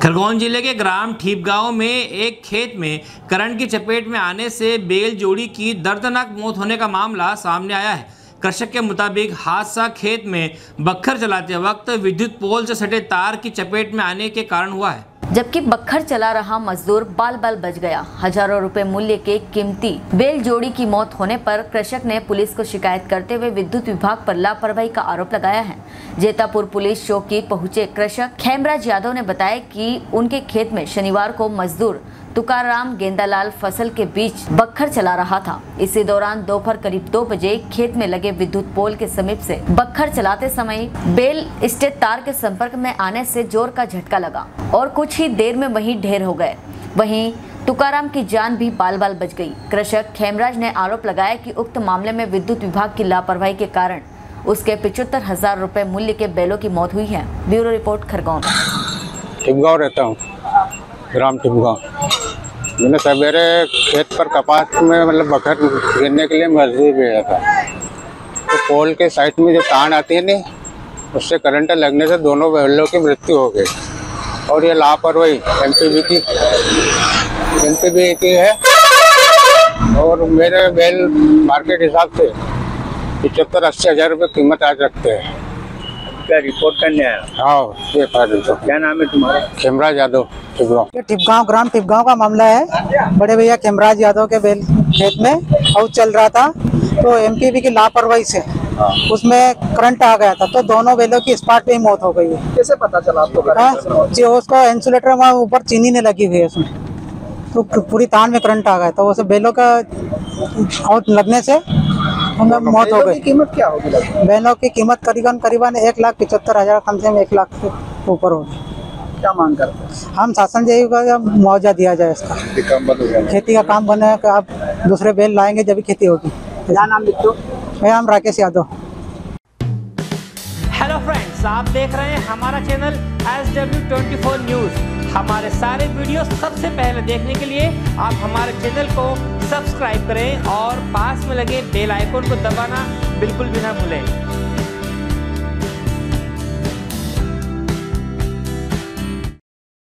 खरगोन जिले के ग्राम ठीपगांव में एक खेत में करंट की चपेट में आने से बैल जोड़ी की दर्दनाक मौत होने का मामला सामने आया है। कृषक के मुताबिक हादसा खेत में बखर चलाते वक्त विद्युत पोल से सटे तार की चपेट में आने के कारण हुआ है, जबकि बखर चला रहा मजदूर बाल बाल बच गया। हजारों रुपए मूल्य के कीमती बैल जोड़ी की मौत होने पर कृषक ने पुलिस को शिकायत करते हुए विद्युत विभाग पर लापरवाही का आरोप लगाया है। जेतापुर पुलिस चौकी पहुंचे कृषक खेमराज यादव ने बताया कि उनके खेत में शनिवार को मजदूर तुकाराम गेंदालाल फसल के बीच बखर चला रहा था। इसी दौरान दोपहर करीब 2 बजे खेत में लगे विद्युत पोल के समीप से बखर चलाते समय बेल स्टेट तार के संपर्क में आने से जोर का झटका लगा और कुछ ही देर में वहीं ढेर हो गए। वहीं तुकाराम की जान भी बाल बाल बच गई। कृषक खेमराज ने आरोप लगाया कि उक्त मामले में विद्युत विभाग की लापरवाही के कारण उसके 75,000 रुपए मूल्य के बैलों की मौत हुई है। Bureau report Khargone. ठीपगांव रहता हूँ, ग्राम ठीपगांव। मैंने सवेरे खेत पर कपास में बखर गिरने के लिए मजदूर भेजा था, तो पोल के साइड में जो तार आती है नहीं, उससे करंट लगने से दोनों बैलों की मृत्यु हो गई। और ये लापरवाही एमपीबी की है। और मेरे बैल मार्केट हिसाब से 75-80 हज़ार रुपये कीमत आज रखते हैं। क्या रिपोर्ट करने आया? हाँ, ये तो क्या नाम है तुम्हारा? खेमराज यादव, ठीपगांव ग्राम ठीपगांव का मामला है। बड़े भैया खेमराज यादव के बैल खेत में हाउस चल रहा था, तो एमपीबी की लापरवाही से उसमें करंट आ गया था, तो दोनों बैलों की स्पॉट पे ही मौत हो गई है। कैसे पता चला आपको? जी, उसको इंसुलेटर में ऊपर चीनी ने लगी हुई है उसमें, तो पूरी तार में करंट आ गया, तो उसे बैलों का आउट लगने से उनमें मौत हो गई। कीमत क्या होगी? बैलों की कीमत करीबन 1,75,000, कम से कम 1 लाख से ऊपर होगी। क्या मांग करते हैं? हम शासन से का मुआवजा दिया जाए, इसका खेती का काम बने, कि आप दूसरे बैल लाएंगे जब खेती होगी। क्या नाम लिखो? मेरा नाम राकेश यादव। हेलो फ्रेंड्स, आप देख रहे हैं हमारा चैनल SW24 न्यूज़। हमारे सारे वीडियो सबसे पहले देखने के लिए आप हमारे चैनल को सब्सक्राइब करें और पास में लगे बेल आइकन को दबाना बिल्कुल भी ना भूलें।